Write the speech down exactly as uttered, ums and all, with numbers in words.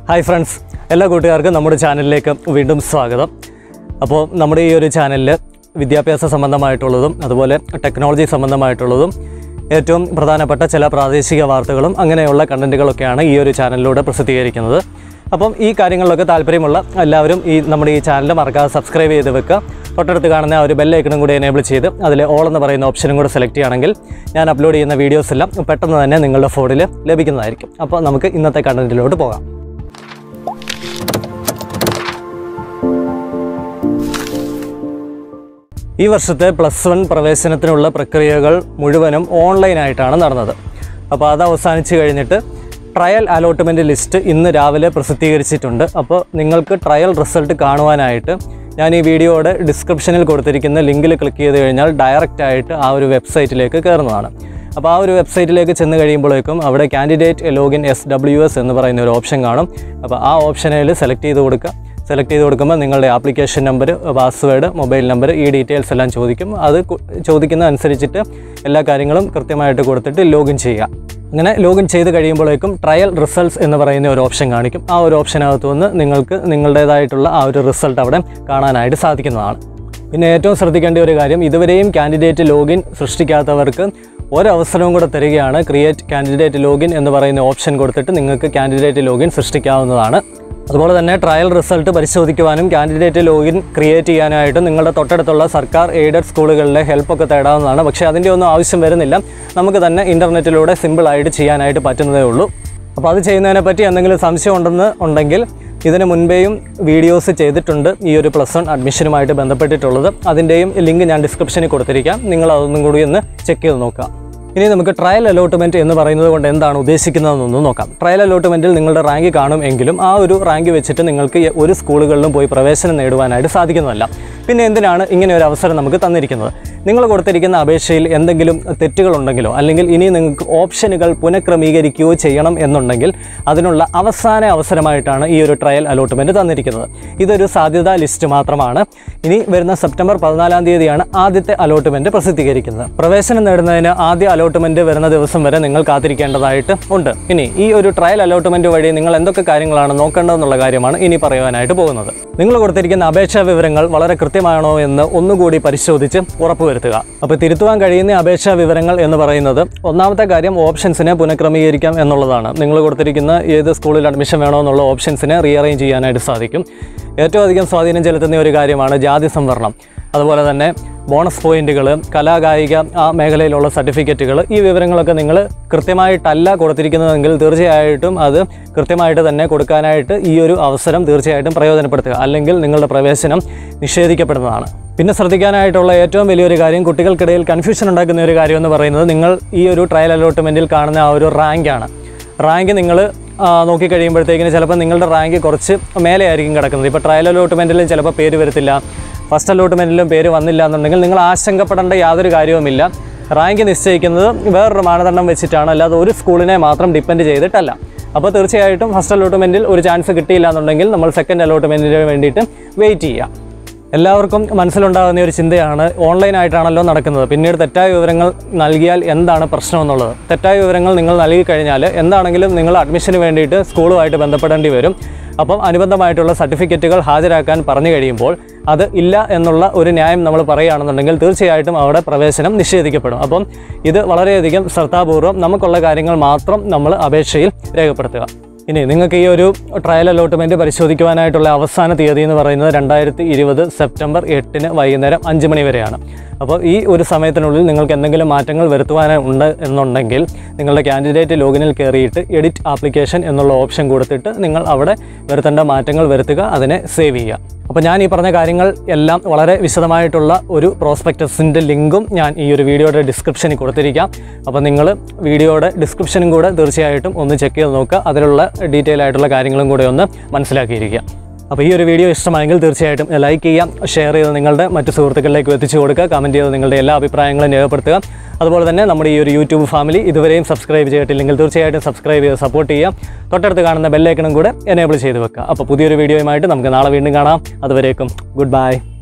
Hi friends, എല്ലാ കൂട്ടുകാർക്കും നമ്മുടെ ചാനലിലേക്ക് വീണ്ടും സ്വാഗതം. അപ്പോൾ നമ്മുടെ ഈ ഒരു ചാനലിൽ വിദ്യാഭ്യാസ സംബന്ധമായിട്ടുള്ളതും അതുപോലെ ടെക്നോളജി സംബന്ധമായിട്ടുള്ളതും ഏറ്റവും പ്രധാനപ്പെട്ട ചില പ്രാദേശിക വാർത്തകളും അങ്ങനെയുള്ള കണ്ടൻറ്റുകളൊക്കെയാണ് ഈ ഒരു ചാനലിലൂടെ പ്രസിദ്ധീകരിക്കുന്നത്. അപ്പം ഈ കാര്യങ്ങളിലൊക്കെ താല്പര്യമുള്ള എല്ലാവരും ഈ നമ്മുടെ ഈ ചാനൽ മറക്കാതെ സബ്സ്ക്രൈബ് ചെയ്ത് വെക്കുക. തൊട്ടടുത്ത് കാണുന്ന ആ ഒരു ബെല്ലൈക്കണും കൂടി എനേബിൾ ചെയ്ത് അതിൽ ഓൾ എന്ന് പറയുന്ന ഓപ്ഷനും കൂടെ സെലക്ട് ചെയ്യുകയാണെങ്കിൽ ഞാൻ അപ്ലോഡ് ചെയ്യുന്ന വീഡിയോസ് എല്ലാം പെട്ടെന്ന് തന്നെ നിങ്ങളുടെ ഫോണിൽ ലഭിക്കുന്നതായിരിക്കും. അപ്പോൾ നമുക്ക് ഇന്നത്തെ കണ്ടൻറ്റിലോട്ട് പോകാം. ഈ വർഷത്തെ പ്ലസ് വൺ പ്രവേശനത്തിനുള്ള പ്രക്രിയകൾ മുഴുവനും ഓൺലൈനായിട്ടാണ് നടന്നത്. അപ്പോൾ അത് അവസാനിച്ച് കഴിഞ്ഞിട്ട് ട്രയൽ അലോട്ട്മെൻറ്റ് ലിസ്റ്റ് ഇന്ന് രാവിലെ പ്രസിദ്ധീകരിച്ചിട്ടുണ്ട്. അപ്പോൾ നിങ്ങൾക്ക് ട്രയൽ റിസൾട്ട് കാണുവാനായിട്ട് ഞാൻ ഈ വീഡിയോയുടെ ഡിസ്ക്രിപ്ഷനിൽ കൊടുത്തിരിക്കുന്ന ലിങ്കിൽ ക്ലിക്ക് ചെയ്ത് കഴിഞ്ഞാൽ ഡയറക്റ്റായിട്ട് ആ ഒരു വെബ്സൈറ്റിലേക്ക് കയറുന്നതാണ്. അപ്പോൾ ആ ഒരു വെബ്സൈറ്റിലേക്ക് ചെന്ന് കഴിയുമ്പോഴേക്കും അവിടെ candidate login S W S എന്ന് പറയുന്ന ഒരു ഓപ്ഷൻ കാണും. അപ്പോൾ ആ ഓപ്ഷനിൽ സെലക്ട് ചെയ്ത് കൊടുക്കുക. സെലക്ട് ചെയ്ത് കൊടുക്കുമ്പോൾ നിങ്ങളുടെ application number, password, mobile number, ഈ ഡീറ്റെയിൽസ് എല്ലാം ചോദിക്കും. അത് ചോദിക്കുന്ന അനുസരിച്ചിട്ട് എല്ലാ കാര്യങ്ങളും കൃത്യമായിട്ട് കൊടുത്തിട്ട് ലോഗിൻ ചെയ്യുക. അങ്ങനെ ലോഗിൻ ചെയ്ത് കഴിയുമ്പോഴേക്കും ട്രയൽ റിസൾട്ട്സ് എന്ന് പറയുന്ന ഒരു ഓപ്ഷൻ കാണിക്കും. ആ ഒരു ഓപ്ഷനകത്ത് വന്ന് നിങ്ങൾക്ക് നിങ്ങളുടേതായിട്ടുള്ള ആ ഒരു റിസൾട്ട് അവിടെ കാണാനായിട്ട് സാധിക്കുന്നതാണ്. പിന്നെ ഏറ്റവും ശ്രദ്ധിക്കേണ്ട ഒരു കാര്യം, ഇതുവരെയും കാൻഡിഡേറ്റ് ലോഗിൻ സൃഷ്ടിക്കാത്തവർക്ക് ഒരവസരവും കൂടെ തരികയാണ്. ക്രിയേറ്റ് കാൻഡിഡേറ്റ് ലോഗിൻ എന്ന് പറയുന്ന ഓപ്ഷൻ കൊടുത്തിട്ട് നിങ്ങൾക്ക് കാൻഡിഡേറ്റ് ലോഗിൻ സൃഷ്ടിക്കാവുന്നതാണ്. അതുപോലെ തന്നെ ട്രയൽ റിസൾട്ട് പരിശോധിക്കുവാനും കാൻഡിഡേറ്റ് ലോഗിൻ ക്രിയേറ്റ് ചെയ്യാനായിട്ട് നിങ്ങളുടെ തൊട്ടടുത്തുള്ള സർക്കാർ എയ്ഡഡ് സ്കൂളുകളിലെ ഹെൽപ്പൊക്കെ തേടാവുന്നതാണ്. പക്ഷേ അതിൻ്റെ ഒന്നും ആവശ്യം വരുന്നില്ല. നമുക്ക് തന്നെ ഇൻ്റർനെറ്റിലൂടെ സിമ്പിളായിട്ട് ചെയ്യാനായിട്ട് പറ്റുന്നതേ ഉള്ളൂ. അപ്പോൾ അത് ചെയ്യുന്നതിനെ പറ്റി എന്തെങ്കിലും സംശയം ഉണ്ടെന്ന് ഉണ്ടെങ്കിൽ ഇതിന് മുൻപേയും വീഡിയോസ് ചെയ്തിട്ടുണ്ട് ഈ ഒരു പ്ലസ് വൺ അഡ്മിഷനുമായിട്ട് ബന്ധപ്പെട്ടിട്ടുള്ളത്. അതിൻ്റെയും ലിങ്ക് ഞാൻ ഡിസ്ക്രിപ്ഷനിൽ കൊടുത്തിരിക്കാം. നിങ്ങൾ അതൊന്നും കൂടി ഒന്ന് ചെക്ക് ചെയ്ത് നോക്കുക. ഇനി നമുക്ക് ട്രയൽ അലോട്ട്മെൻറ്റ് എന്ന് പറയുന്നത് കൊണ്ട് എന്താണ് ഉദ്ദേശിക്കുന്നതെന്നൊന്ന് നോക്കാം. ട്രയൽ അലോട്ട്മെൻറ്റിൽ നിങ്ങളുടെ റാങ്ക് കാണും എങ്കിലും ആ ഒരു റാങ്ക് വെച്ചിട്ട് നിങ്ങൾക്ക് ഒരു സ്കൂളുകളിലും പോയി പ്രവേശനം നേടുവാനായിട്ട് സാധിക്കുന്നതല്ല. പിന്നെ എന്തിനാണ് ഇങ്ങനെ ഒരു അവസരം നമുക്ക് തന്നിരിക്കുന്നത്? നിങ്ങൾ കൊടുത്തിരിക്കുന്ന അപേക്ഷയിൽ എന്തെങ്കിലും തെറ്റുകളുണ്ടെങ്കിലോ അല്ലെങ്കിൽ ഇനി നിങ്ങൾക്ക് ഓപ്ഷനുകൾ പുനഃക്രമീകരിക്കുകയോ ചെയ്യണം എന്നുണ്ടെങ്കിൽ അതിനുള്ള അവസാന അവസരമായിട്ടാണ് ഈ ഒരു ട്രയൽ അലോട്ട്മെൻറ്റ് തന്നിരിക്കുന്നത്. ഇതൊരു സാധ്യതാ ലിസ്റ്റ് മാത്രമാണ്. ഇനി വരുന്ന സെപ്റ്റംബർ പതിനാലാം തീയതിയാണ് ആദ്യത്തെ അലോട്ട്മെൻറ്റ് പ്രസിദ്ധീകരിക്കുന്നത്. പ്രവേശനം നേടുന്നതിന് ആദ്യ അലോട്ട്മെൻറ്റ് വരുന്ന ദിവസം വരെ നിങ്ങൾ കാത്തിരിക്കേണ്ടതായിട്ട് ഉണ്ട്. ഇനി ഈ ഒരു ട്രയൽ അലോട്ട്മെൻറ്റ് വഴി നിങ്ങൾ എന്തൊക്കെ കാര്യങ്ങളാണ് നോക്കേണ്ടതെന്നുള്ള കാര്യമാണ് ഇനി പറയുവാനായിട്ട് പോകുന്നത്. നിങ്ങൾ കൊടുത്തിരിക്കുന്ന അപേക്ഷാ വിവരങ്ങൾ വളരെ കൃത്യമാണോ എന്ന് ഒന്നുകൂടി പരിശോധിച്ച് ഉറപ്പുവരുത്തുക. അപ്പോൾ തിരുത്തുവാൻ കഴിയുന്ന അപേക്ഷാ വിവരങ്ങൾ എന്ന് പറയുന്നത് ഒന്നാമത്തെ കാര്യം ഓപ്ഷൻസിനെ പുനഃക്രമീകരിക്കാം എന്നുള്ളതാണ്. നിങ്ങൾ കൊടുത്തിരിക്കുന്ന ഏത് സ്കൂളിൽ അഡ്മിഷൻ വേണോ എന്നുള്ള ഓപ്ഷൻസിനെ റീഅറേഞ്ച് ചെയ്യാനായിട്ട് സാധിക്കും. ഏറ്റവും അധികം സ്വാധീനം ചെലുത്തുന്ന ഒരു കാര്യമാണ് ജാതി സംവരണം. അതുപോലെ തന്നെ ബോണസ് പോയിന്റുകൾ, കലാകായിക ആ മേഖലയിലുള്ള സർട്ടിഫിക്കറ്റുകൾ, ഈ വിവരങ്ങളൊക്കെ നിങ്ങൾ കൃത്യമായിട്ടല്ല കൊടുത്തിരിക്കുന്നതെങ്കിൽ തീർച്ചയായിട്ടും അത് കൃത്യമായിട്ട് തന്നെ കൊടുക്കാനായിട്ട് ഈ ഒരു അവസരം തീർച്ചയായിട്ടും പ്രയോജനപ്പെടുത്തുക. അല്ലെങ്കിൽ നിങ്ങളുടെ പ്രവേശനം നിഷേധിക്കപ്പെടുന്നതാണ്. പിന്നെ ശ്രദ്ധിക്കാനായിട്ടുള്ള ഏറ്റവും വലിയൊരു കാര്യം, കുട്ടികൾക്കിടയിൽ കൺഫ്യൂഷൻ ഉണ്ടാക്കുന്ന ഒരു കാര്യം എന്ന് പറയുന്നത് നിങ്ങൾ ഈ ഒരു ട്രയൽ അലോട്ട്മെൻറ്റിൽ കാണുന്ന ആ ഒരു റാങ്കാണ്. റാങ്ക് നിങ്ങൾ നോക്കിക്കഴിയുമ്പോഴത്തേക്കിന് ചിലപ്പോൾ നിങ്ങളുടെ റാങ്ക് കുറച്ച് മേലെ ആയിരിക്കും കിടക്കുന്നത്. ഇപ്പോൾ ട്രയൽ അലോട്ട്മെൻറ്റിലും ചിലപ്പോൾ പേര് വരത്തില്ല, ഫസ്റ്റ് അലോട്ട്മെൻറ്റിലും പേര് വന്നില്ല എന്നുണ്ടെങ്കിൽ നിങ്ങൾ ആശങ്കപ്പെടേണ്ട യാതൊരു കാര്യവുമില്ല. റാങ്ക് നിശ്ചയിക്കുന്നത് വേറൊരു മാനദണ്ഡം വെച്ചിട്ടാണ്, അല്ലാതെ ഒരു സ്കൂളിനെ മാത്രം ഡിപ്പെൻഡ് ചെയ്തിട്ടല്ല. അപ്പോൾ തീർച്ചയായിട്ടും ഫസ്റ്റ് അലോട്ട്മെൻറ്റിൽ ഒരു ചാൻസ് കിട്ടിയില്ല എന്നുണ്ടെങ്കിൽ നമ്മൾ സെക്കൻഡ് അലോട്ട്മെൻറ്റിന് വേണ്ടിയിട്ട് വെയിറ്റ് ചെയ്യുക. എല്ലാവർക്കും മനസ്സിലുണ്ടാകുന്ന ഒരു ചിന്തയാണ്, ഓൺലൈനായിട്ടാണല്ലോ നടക്കുന്നത്, പിന്നീട് തെറ്റായ വിവരങ്ങൾ നൽകിയാൽ എന്താണ് പ്രശ്നം എന്നുള്ളത്. തെറ്റായ വിവരങ്ങൾ നിങ്ങൾ നൽകിക്കഴിഞ്ഞാൽ എന്താണെങ്കിലും നിങ്ങൾ അഡ്മിഷന് വേണ്ടിയിട്ട് സ്കൂളുമായിട്ട് ബന്ധപ്പെടേണ്ടി വരും. അപ്പം അനുബന്ധമായിട്ടുള്ള സർട്ടിഫിക്കറ്റുകൾ ഹാജരാക്കാൻ പറഞ്ഞു കഴിയുമ്പോൾ അത് ഇല്ല എന്നുള്ള ഒരു ന്യായം നമ്മൾ പറയുകയാണെന്നുണ്ടെങ്കിൽ തീർച്ചയായിട്ടും അവിടെ പ്രവേശനം നിഷേധിക്കപ്പെടും. അപ്പം ഇത് വളരെയധികം ശ്രദ്ധാപൂർവം നമുക്കുള്ള കാര്യങ്ങൾ മാത്രം നമ്മൾ അപേക്ഷയിൽ രേഖപ്പെടുത്തുക. ഇനി നിങ്ങൾക്ക് ഈ ഒരു ട്രയൽ അലോട്ട്മെൻറ്റ് പരിശോധിക്കുവാനായിട്ടുള്ള അവസാന തീയതി എന്ന് പറയുന്നത് രണ്ടായിരത്തി ഇരുപത് സെപ്റ്റംബർ എട്ടിന് വൈകുന്നേരം അഞ്ച് മണി വരെയാണ്. അപ്പോൾ ഈ ഒരു സമയത്തിനുള്ളിൽ നിങ്ങൾക്ക് എന്തെങ്കിലും മാറ്റങ്ങൾ വരുത്തുവാനുണ്ട് എന്നുണ്ടെങ്കിൽ നിങ്ങളുടെ കാൻഡിഡേറ്റ് ലോഗിനിൽ കയറിയിട്ട് എഡിറ്റ് ആപ്ലിക്കേഷൻ എന്നുള്ള ഓപ്ഷൻ കൊടുത്തിട്ട് നിങ്ങൾ അവിടെ വരുത്തേണ്ട മാറ്റങ്ങൾ വരുത്തുക, അതിനെ സേവ് ചെയ്യുക. അപ്പോൾ ഞാൻ ഈ പറഞ്ഞ കാര്യങ്ങൾ എല്ലാം വളരെ വിശദമായിട്ടുള്ള ഒരു പ്രോസ്പെക്ടസിൻ്റെ ലിങ്കും ഞാൻ ഈ ഒരു വീഡിയോയുടെ ഡിസ്ക്രിപ്ഷനിൽ കൊടുത്തിരിക്കാം. അപ്പോൾ നിങ്ങൾ വീഡിയോയുടെ ഡിസ്ക്രിപ്ഷനും കൂടെ തീർച്ചയായിട്ടും ഒന്ന് ചെക്ക് ചെയ്ത് നോക്കുക. അതിലുള്ള ഡീറ്റെയിൽ ആയിട്ടുള്ള കാര്യങ്ങളും കൂടെ ഒന്ന് മനസ്സിലാക്കിയിരിക്കുക. അപ്പോൾ ഈ ഒരു വീഡിയോ ഇഷ്ടമായെങ്കിൽ തീർച്ചയായിട്ടും ലൈക്ക് ചെയ്യാം, ഷെയർ ചെയ്ത് നിങ്ങളുടെ മറ്റു സുഹൃത്തുക്കളിലേക്ക് എത്തിച്ചു കൊടുക്കുക, കമൻറ്റ് ചെയ്ത് നിങ്ങളുടെ എല്ലാ അഭിപ്രായങ്ങളും രേഖപ്പെടുത്തുക. അതുപോലെ തന്നെ നമ്മുടെ ഈ ഒരു യൂട്യൂബ് ഫാമിലി ഇതുവരെയും സബ്സ്ക്രൈബ് ചെയ്തിട്ടില്ലെങ്കിൽ തീർച്ചയായിട്ടും സബ്സ്ക്രൈബ് ചെയ്ത് സപ്പോർട്ട് ചെയ്യാം. തൊട്ടടുത്ത് കാണുന്ന ബെല്ലൈക്കണും കൂടെ എനേബിൾ ചെയ്ത് വെക്കുക. അപ്പോൾ പുതിയൊരു വീഡിയോയുമായിട്ട് നമുക്ക് നാളെ വീണ്ടും കാണാം. അതുവരേക്കും ഗുഡ് ബൈ.